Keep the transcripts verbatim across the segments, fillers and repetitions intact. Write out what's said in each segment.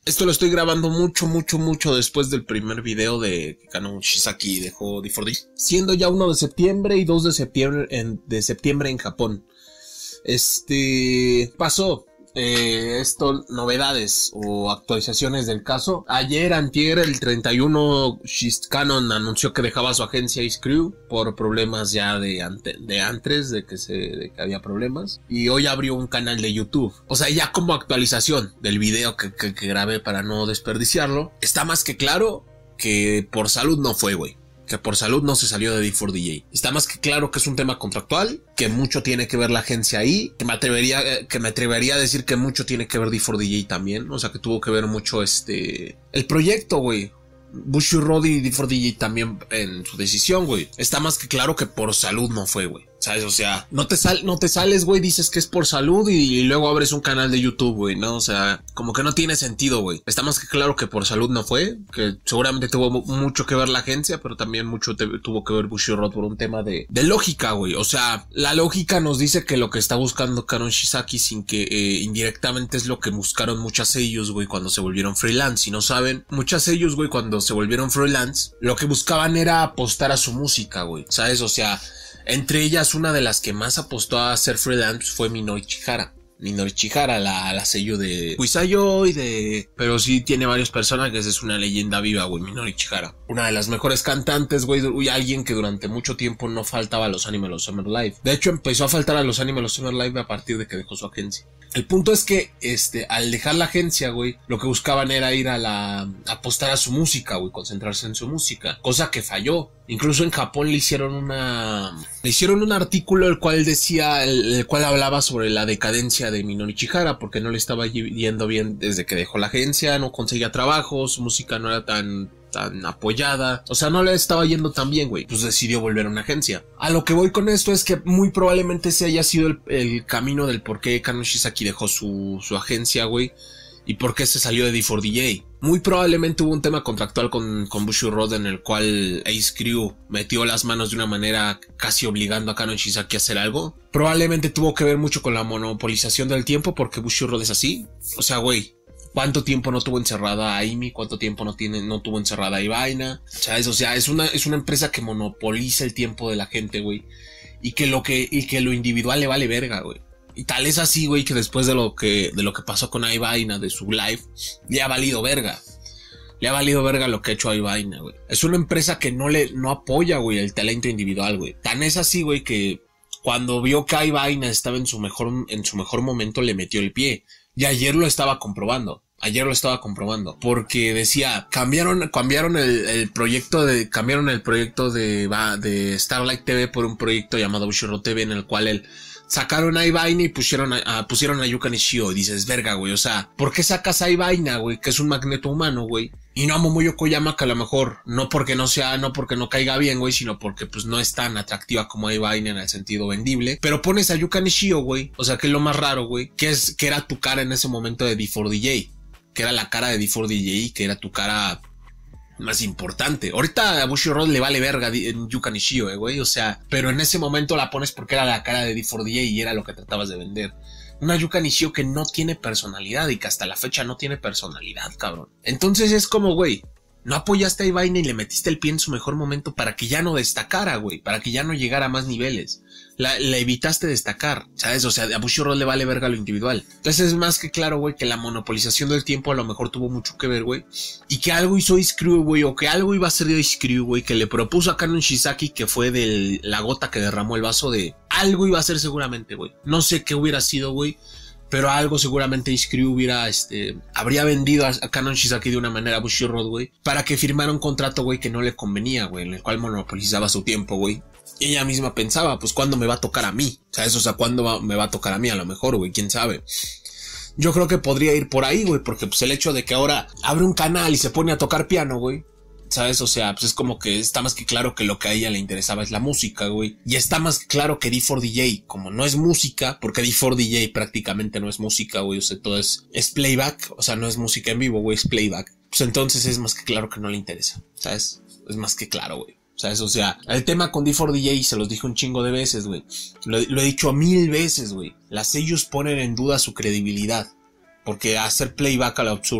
Esto lo estoy grabando mucho, mucho, mucho después del primer video de que Canon Shiizaki dejó D cuatro D, siendo ya uno de septiembre y dos de septiembre en, de septiembre en Japón. Este pasó. Eh, esto, novedades o actualizaciones del caso. Ayer, antier, el treinta y uno, Canon anunció que dejaba su agencia Ice-Crew por problemas ya de, ante, de antes, de que, se, de que había problemas. Y hoy abrió un canal de YouTube. O sea, ya como actualización del video que, que, que grabé para no desperdiciarlo, está más que claro que por salud no fue, güey. Que por salud no se salió de D cuatro D J. Está más que claro que es un tema contractual, que mucho tiene que ver la agencia ahí, que me atrevería, que me atrevería a decir que mucho tiene que ver D cuatro D J también, o sea que tuvo que ver mucho este, el proyecto, güey. Bushiroad y D cuatro D J también en su decisión, güey. Está más que claro que por salud no fue, güey. ¿Sabes? O sea, no te, sal, no te sales, güey, dices que es por salud y, y luego abres un canal de YouTube, güey, ¿no? O sea, como que no tiene sentido, güey. Está más que claro que por salud no fue, que seguramente tuvo mucho que ver la agencia, pero también mucho te, tuvo que ver Bushiroad por un tema de, de lógica, güey. O sea, la lógica nos dice que lo que está buscando Canon Shiizaki sin que eh, indirectamente es lo que buscaron muchas sellos, güey, cuando se volvieron freelance. Si no saben, muchas sellos, güey, cuando se volvieron freelance, lo que buscaban era apostar a su música, güey, ¿sabes? O sea, entre ellas, una de las que más apostó a ser freelance fue Minori Chihara. Minori Chihara, la, la sello de Kuisayo y de... Pero sí tiene varios personajes, es una leyenda viva, güey, Minori Chihara. Una de las mejores cantantes, güey, alguien que durante mucho tiempo no faltaba a los Anime Los Summer Live. De hecho, empezó a faltar a los Anime Los Summer Live a partir de que dejó su agencia. El punto es que, este, al dejar la agencia, güey, lo que buscaban era ir a la... apostar a su música, güey, concentrarse en su música. Cosa que falló. Incluso en Japón le hicieron una... Le hicieron un artículo el cual decía... El, el cual hablaba sobre la decadencia de Minori Chihara, porque no le estaba yendo bien desde que dejó la agencia, no conseguía trabajo, su música no era tan... tan apoyada, o sea, no le estaba yendo tan bien, güey, pues decidió volver a una agencia. A lo que voy con esto es que muy probablemente ese haya sido el, el camino del por qué Canon Shiizaki dejó su, su agencia, güey, y por qué se salió de D cuatro D J. Muy probablemente hubo un tema contractual con, con Bushiroad en el cual Ice-Crew metió las manos de una manera casi obligando a Canon Shiizaki a hacer algo. Probablemente tuvo que ver mucho con la monopolización del tiempo, porque Bushiroad es así. O sea, güey, ¿cuánto tiempo no tuvo encerrada a Amy? ¿Cuánto tiempo no tiene, no tuvo encerrada a Ivaina? ¿Sabes? O sea, es una, es una empresa que monopoliza el tiempo de la gente, güey. Y que lo que, y que lo individual le vale verga, güey. Y tal es así, güey, que después de lo que, de lo que pasó con Ivaina, de su live, le ha valido verga. Le ha valido verga lo que ha hecho a Ivaina, güey. Es una empresa que no le, no apoya, güey, el talento individual, güey. Tan es así, güey, que cuando vio que Ivaina estaba en su mejor, en su mejor momento, le metió el pie. Y ayer lo estaba comprobando. Ayer lo estaba comprobando. Porque decía, cambiaron, cambiaron el, el proyecto de, cambiaron el proyecto de, de Starlight T V por un proyecto llamado Bushiroad T V, en el cual él sacaron a Ivaina y pusieron a, a, pusieron a Yuka Nishio. Y dices, verga, güey, o sea, ¿por qué sacas a Ivaina, güey, que es un magneto humano, güey? Y no a Momoyo Koyama, que a lo mejor, no porque no sea, no porque no caiga bien, güey, sino porque pues no es tan atractiva como Ivaina en el sentido vendible. Pero pones a Yuka Nishio, güey, o sea, que es lo más raro, güey, que es, que era tu cara en ese momento de D cuatro D J. Que era la cara de D cuatro D J, que era tu cara más importante. Ahorita a Bushiroad le vale verga en Yuka Nishio, eh, güey, o sea, pero en ese momento la pones porque era la cara de D cuatro D J y era lo que tratabas de vender. Una Yuka Nishio que no tiene personalidad y que hasta la fecha no tiene personalidad, cabrón. Entonces es como, güey, no apoyaste a Ivaina y le metiste el pie en su mejor momento para que ya no destacara, güey, para que ya no llegara a más niveles. La, la evitaste destacar, ¿sabes? O sea, a Bushiroad le vale verga lo individual. Entonces es más que claro, güey, que la monopolización del tiempo a lo mejor tuvo mucho que ver, güey. Y que algo hizo Ice-Crew, güey, o que algo iba a ser de Ice-Crew, güey, que le propuso a Canon Shiizaki, que fue de la gota que derramó el vaso de... Algo iba a ser seguramente, güey. No sé qué hubiera sido, güey. Pero algo seguramente Ice-Crew hubiera, este, habría vendido a, a Canon Shiizaki de una manera a Bushiroad, güey, para que firmara un contrato, güey, que no le convenía, güey, en el cual monopolizaba su tiempo, güey. Y ella misma pensaba, pues, ¿cuándo me va a tocar a mí? ¿Sabes? O sea, ¿cuándo va, me va a tocar a mí? A lo mejor, güey, quién sabe. Yo creo que podría ir por ahí, güey, porque, pues, el hecho de que ahora abre un canal y se pone a tocar piano, güey, ¿sabes? O sea, pues es como que está más que claro que lo que a ella le interesaba es la música, güey. Y está más que claro que D cuatro D J, como no es música, porque D cuatro D J prácticamente no es música, güey. O sea, todo es, es playback, o sea, no es música en vivo, güey, es playback. Pues entonces es más que claro que no le interesa, ¿sabes? Es más que claro, güey. ¿Sabes? O sea, el tema con D cuatro D J se los dije un chingo de veces, güey. Lo, lo he dicho mil veces, güey. Las sellos ponen en duda su credibilidad. Porque hacer playback al absurdo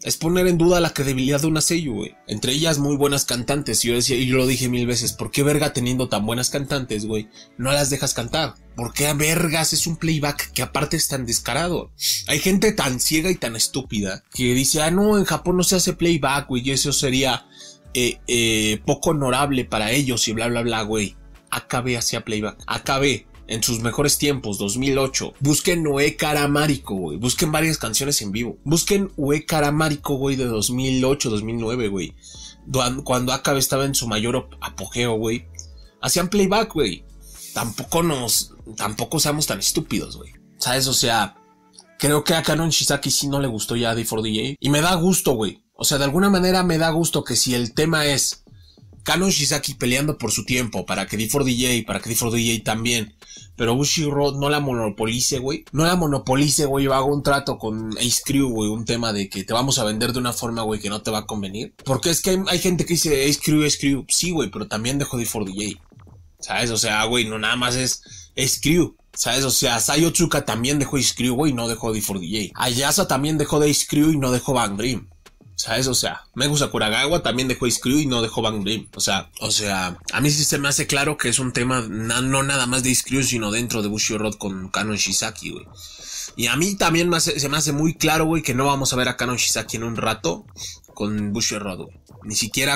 es poner en duda la credibilidad de una seiyuu, güey. Entre ellas muy buenas cantantes. Y yo decía, y yo lo dije mil veces, ¿por qué verga teniendo tan buenas cantantes, güey, no las dejas cantar? ¿Por qué a vergas es un playback que aparte es tan descarado? Hay gente tan ciega y tan estúpida que dice, ah, no, en Japón no se hace playback, güey, y eso sería eh, eh, poco honorable para ellos y bla, bla, bla, güey. A K B hacía playback. A K B. En sus mejores tiempos, dos mil ocho. Busquen Ue Karamariko, güey. Busquen varias canciones en vivo. Busquen Ue Karamariko, güey, de dos mil ocho, dos mil nueve, güey. Cuando A K B estaba en su mayor apogeo, güey. Hacían playback, güey. Tampoco nos... Tampoco seamos tan estúpidos, güey. ¿Sabes? O sea... Creo que a Kanon Shisaki sí no le gustó ya D cuatro D J. Y me da gusto, güey. O sea, de alguna manera me da gusto que si el tema es... Kanon Shisaki peleando por su tiempo para que D cuatro D J, para que D cuatro D J también, pero Bushiroad no la monopolice, güey. No la monopolice, güey. Yo hago un trato con Ace Crew, güey. Un tema de que te vamos a vender de una forma, güey, que no te va a convenir. Porque es que hay, hay gente que dice Ace Crew, Ace Crew. Sí, güey, pero también dejó D cuatro D J. ¿Sabes? O sea, güey, no nada más es Ace Crew. ¿Sabes? O sea, Sai Otsuka también dejó Ace Crew, güey, y no dejó D cuatro D J. Ayasa también dejó de Ace Crew y no dejó Bang Dream. ¿Sabes? O sea, Megu Sakuragawa también dejó Ace Crew y no dejó Bang Dream. O sea, o sea, a mí sí se me hace claro que es un tema na, no nada más de Ace Crew, sino dentro de Bushiroad con Kanon Shisaki, güey. Y a mí también me hace, se me hace muy claro, güey, que no vamos a ver a Kanon Shisaki en un rato con Bushiroad, güey. Ni siquiera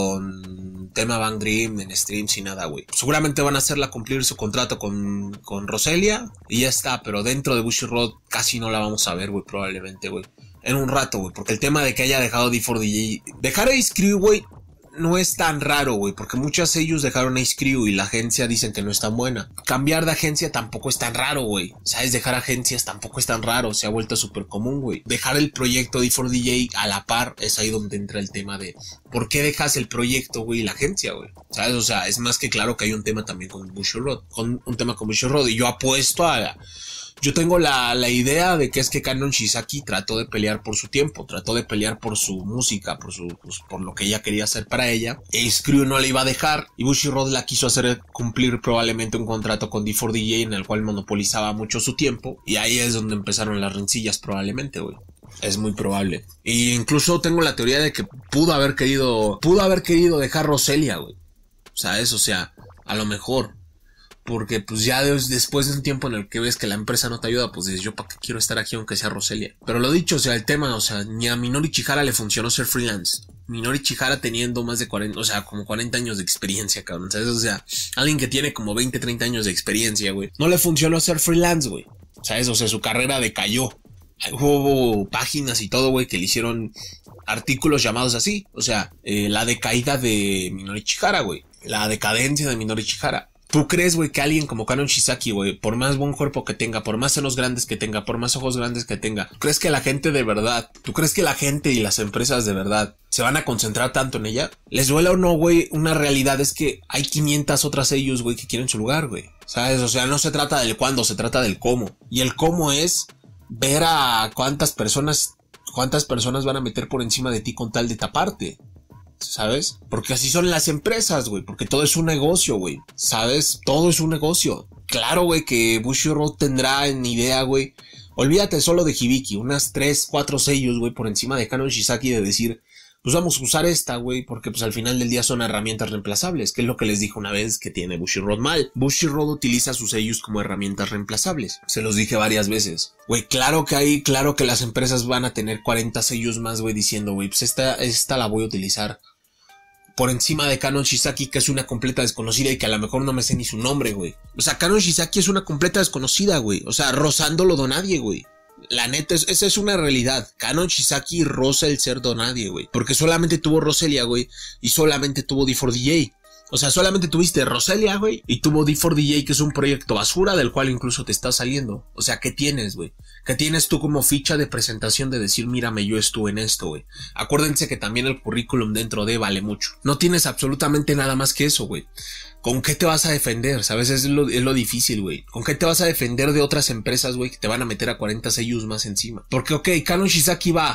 con tema Bang Dream en streams y nada, güey. Seguramente van a hacerla cumplir su contrato con, con Roselia y ya está, pero dentro de Bushiroad casi no la vamos a ver, güey, probablemente, güey. En un rato, güey, porque el tema de que haya dejado D cuatro D J... Dejar Ace Crew, güey, no es tan raro, güey, porque muchas ellos dejaron Ace Crew y la agencia dicen que no es tan buena. Cambiar de agencia tampoco es tan raro, güey. ¿Sabes? Dejar agencias tampoco es tan raro, se ha vuelto súper común, güey. Dejar el proyecto D cuatro D J a la par es ahí donde entra el tema de ¿por qué dejas el proyecto, güey, y la agencia, güey? ¿Sabes? O sea, es más que claro que hay un tema también con Bushiroad, con un tema con Bushiroad, y yo apuesto a... Yo tengo la, la idea de que es que Kanon Shisaki trató de pelear por su tiempo, trató de pelear por su música, por su pues, por lo que ella quería hacer para ella. Ace Crew no le iba a dejar y Bushiroad la quiso hacer cumplir probablemente un contrato con D cuatro D J en el cual monopolizaba mucho su tiempo, y ahí es donde empezaron las rencillas probablemente, güey. Es muy probable. Y incluso tengo la teoría de que pudo haber querido pudo haber querido dejar Roselia, güey. ¿Sabes? O sea, a lo mejor. Porque pues ya de, después de un tiempo en el que ves que la empresa no te ayuda, pues dices, yo para qué quiero estar aquí aunque sea Roselia. Pero lo dicho, o sea, el tema, o sea, ni a Minori Chihara le funcionó ser freelance. Minori Chihara teniendo más de cuarenta, o sea, como cuarenta años de experiencia, cabrón, ¿sabes? O sea, alguien que tiene como veinte, treinta años de experiencia, güey. No le funcionó ser freelance, güey. ¿Sabes? O sea, su carrera decayó. Hubo páginas y todo, güey, que le hicieron artículos llamados así. O sea, eh, la decaída de Minori Chihara, güey. La decadencia de Minori Chihara. ¿Tú crees, güey, que alguien como Kanon Shisaki, güey, por más buen cuerpo que tenga, por más senos grandes que tenga, por más ojos grandes que tenga, ¿tú crees que la gente de verdad, tú crees que la gente y las empresas de verdad se van a concentrar tanto en ella? Les duela o no, güey, una realidad es que hay quinientas otras ellos, güey, que quieren su lugar, güey. ¿Sabes? O sea, no se trata del cuándo, se trata del cómo. Y el cómo es ver a cuántas personas, cuántas personas van a meter por encima de ti con tal de taparte. ¿Sabes? Porque así son las empresas, güey. Porque todo es un negocio, güey. ¿Sabes? Todo es un negocio. Claro, güey, que Bushiroad tendrá en idea, güey. Olvídate solo de Hibiki. Unas tres, cuatro sellos, güey, por encima de Kanon Shisaki, de decir, pues vamos a usar esta, güey, porque pues al final del día son herramientas reemplazables, que es lo que les dije una vez que tiene Bushiroad mal. Bushiroad utiliza sus sellos como herramientas reemplazables. Se los dije varias veces. Güey, claro que hay, claro que las empresas van a tener cuarenta sellos más, güey, diciendo, güey, pues esta, esta la voy a utilizar por encima de Kanon Shisaki, que es una completa desconocida y que a lo mejor no me sé ni su nombre, güey. O sea, Kanon Shisaki es una completa desconocida, güey. O sea, rozando lo donadie, güey. La neta, es, esa es una realidad. Kanon Shisaki roza el ser donadie, güey. Porque solamente tuvo Roselia, güey. Y solamente tuvo D cuatro D J. O sea, solamente tuviste Roselia, güey. Y tuvo D cuatro D J, que es un proyecto basura del cual incluso te está saliendo. O sea, ¿qué tienes, güey? ¿Qué tienes tú como ficha de presentación de decir, mírame, yo estuve en esto, güey? Acuérdense que también el currículum dentro de vale mucho. No tienes absolutamente nada más que eso, güey. ¿Con qué te vas a defender? ¿Sabes? Es lo, es lo difícil, güey. ¿Con qué te vas a defender de otras empresas, güey, que te van a meter a cuarenta sellos más encima? Porque, ok, Kanon Shisaki va...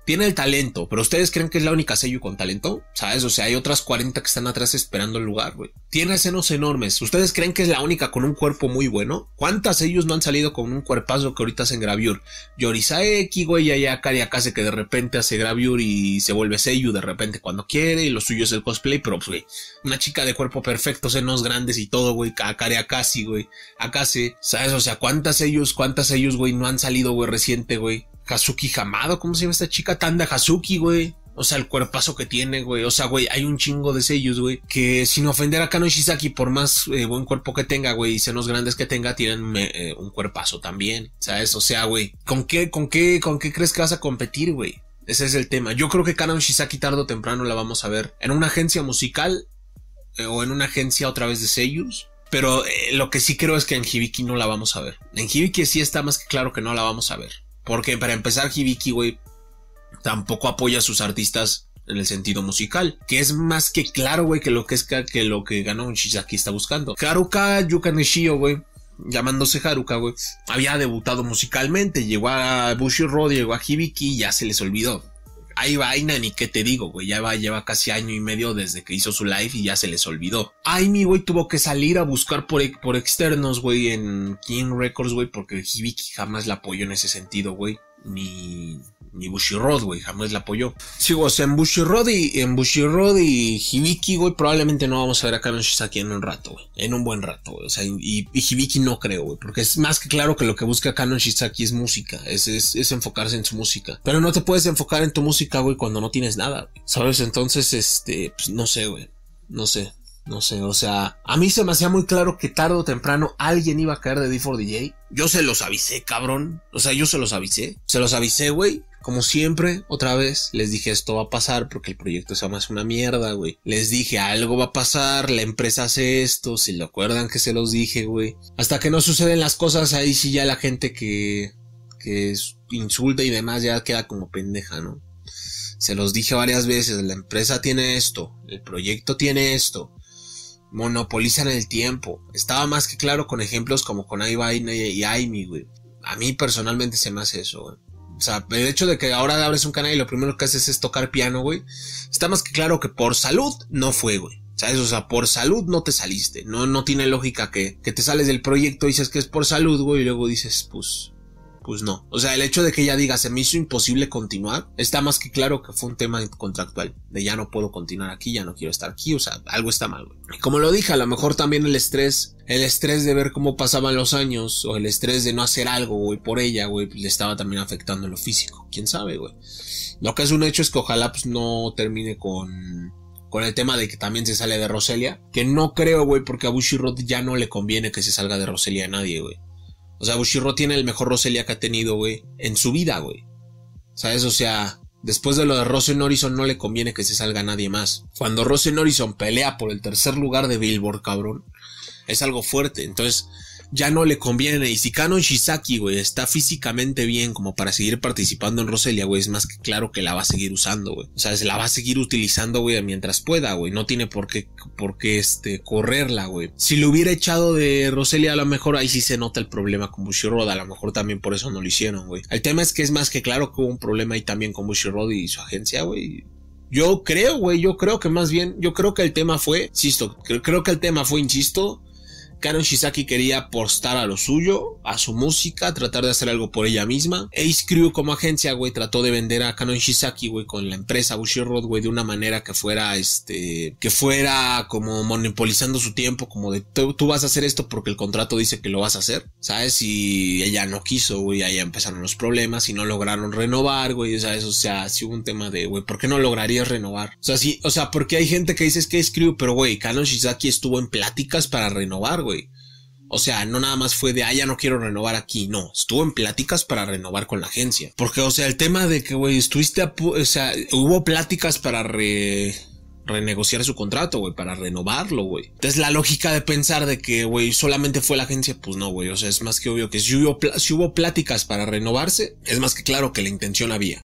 tiene el talento, pero ¿ustedes creen que es la única sello con talento? ¿Sabes? O sea, hay otras cuarenta que están atrás esperando el lugar, güey. Tiene senos enormes. ¿Ustedes creen que es la única con un cuerpo muy bueno? ¿Cuántas sellos no han salido con un cuerpazo que ahorita hacen Gravure? Yorisaeki, güey, y allá Kariakase que de repente hace Gravure y se vuelve sello de repente cuando quiere, y lo suyo es el cosplay, pero pues, güey, una chica de cuerpo perfecto, senos grandes y todo, güey, Kariakase, güey, Akase, ¿sabes? O sea, ¿cuántas sellos, cuántas sellos, güey, no han salido, güey, reciente, güey? Hazuki Hamado, ¿cómo se llama esta chica? Tanda Hazuki, güey. O sea, el cuerpazo que tiene, güey. O sea, güey, hay un chingo de sellos, güey, que sin ofender a Kanon Shisaki, por más eh, buen cuerpo que tenga, güey, y senos grandes que tenga, tienen eh, un cuerpazo también, ¿sabes? O sea, güey, ¿con qué, con qué, con qué crees que vas a competir, güey? Ese es el tema. Yo creo que Kanon Shisaki tarde o temprano la vamos a ver en una agencia musical eh, o en una agencia otra vez de sellos. Pero eh, lo que sí creo es que en Hibiki no la vamos a ver. En Hibiki sí está más que claro que no la vamos a ver. Porque para empezar, Hibiki, güey, tampoco apoya a sus artistas en el sentido musical, que es más que claro, güey, que lo que es que lo que Kanon Shisaki está buscando. Haruka Yuka Nishio, güey, llamándose Haruka, güey, había debutado musicalmente, llegó a Bushiroad, llegó a Hibiki y ya se les olvidó. Hay vaina, ni qué te digo, güey, ya va, lleva casi año y medio desde que hizo su live y ya se les olvidó. Aimi, güey, tuvo que salir a buscar por, por externos, güey, en King Records, güey, porque Hibiki jamás la apoyó en ese sentido, güey, ni... ni Bushiroad, güey, jamás la apoyó. Sí, o sea, en Bushiroad y en Bushiroad y Hibiki, güey, probablemente no vamos a ver a Kanon Shisaki en un rato, güey, en un buen rato, güey, o sea, y, y Hibiki no creo, güey, porque es más que claro que lo que busca Kanon Shisaki es música, es, es, es enfocarse en su música, pero no te puedes enfocar en tu música, güey, cuando no tienes nada, güey, ¿sabes? Entonces, este, pues no sé, güey, no sé. No sé, o sea, a mí se me hacía muy claro que tarde o temprano alguien iba a caer de D cuatro D J. Yo se los avisé, cabrón. O sea, yo se los avisé. Se los avisé, güey. Como siempre, otra vez, les dije esto va a pasar porque el proyecto se llama es una mierda, güey. Les dije algo va a pasar, la empresa hace esto, si lo acuerdan que se los dije, güey. Hasta que no suceden las cosas, ahí sí ya la gente que, que insulta y demás ya queda como pendeja, ¿no? Se los dije varias veces, la empresa tiene esto, el proyecto tiene esto. Monopolizan el tiempo. Estaba más que claro con ejemplos como con Aibaina y Aimi, güey. A mí personalmente se me hace eso, güey. O sea, el hecho de que ahora abres un canal y lo primero que haces es tocar piano, güey. Está más que claro que por salud no fue, güey. ¿Sabes? O sea, por salud no te saliste. No, no tiene lógica que, que te sales del proyecto y dices que es por salud, güey. Y luego dices, pues... Pues no. O sea, el hecho de que ella diga se me hizo imposible continuar, está más que claro que fue un tema contractual. De ya no puedo continuar aquí, ya no quiero estar aquí. O sea, algo está mal, güey. Y como lo dije, a lo mejor también el estrés, el estrés de ver cómo pasaban los años, o el estrés de no hacer algo, güey, por ella, güey, le estaba también afectando en lo físico. ¿Quién sabe, güey? Lo que es un hecho es que ojalá pues no termine con... con el tema de que también se sale de Roselia. Que no creo, güey, porque a Bushiroad ya no le conviene que se salga de Roselia a nadie, güey. O sea, Bushiroad tiene el mejor Roselia que ha tenido, güey, en su vida, güey. ¿Sabes? O sea, después de lo de Rosen Horizon no le conviene que se salga nadie más. Cuando Rosen Horizon pelea por el tercer lugar de Billboard, cabrón, es algo fuerte. Entonces, ya no le conviene. Y si Kanon Shisaki, güey, está físicamente bien como para seguir participando en Roselia, güey, es más que claro que la va a seguir usando, güey. O sea, se la va a seguir utilizando, güey, mientras pueda, güey. No tiene por qué, por qué, este, correrla, güey. Si lo hubiera echado de Roselia, a lo mejor ahí sí se nota el problema con Bushiroad. A lo mejor también por eso no lo hicieron, güey. El tema es que es más que claro que hubo un problema ahí también con Bushiroad y su agencia, güey. Yo creo, güey, yo creo que más bien, yo creo que el tema fue, insisto, creo, creo que el tema fue, insisto, Kanon Shisaki quería apostar a lo suyo, a su música, tratar de hacer algo por ella misma. Ace Crew como agencia, güey, trató de vender a Kanon Shisaki, güey, con la empresa Bushiroad, güey, de una manera que fuera, este, que fuera como monopolizando su tiempo, como de tú, tú vas a hacer esto porque el contrato dice que lo vas a hacer, ¿sabes? Y ella no quiso, güey, ahí empezaron los problemas y no lograron renovar, güey, ¿sabes? O sea, sí hubo un tema de, güey, ¿por qué no lograrías renovar? O sea, sí, o sea, porque hay gente que dice es que Ace Crew, pero, güey, Kanon Shisaki estuvo en pláticas para renovar, güey. O sea, no nada más fue de, ah, ya no quiero renovar aquí, no, estuvo en pláticas para renovar con la agencia. Porque, o sea, el tema de que, güey, estuviste, a o sea, hubo pláticas para re... renegociar su contrato, güey, para renovarlo, güey. Entonces la lógica de pensar de que, güey, solamente fue la agencia, pues no, güey, o sea, es más que obvio que si hubo, si hubo pláticas para renovarse, es más que claro que la intención había.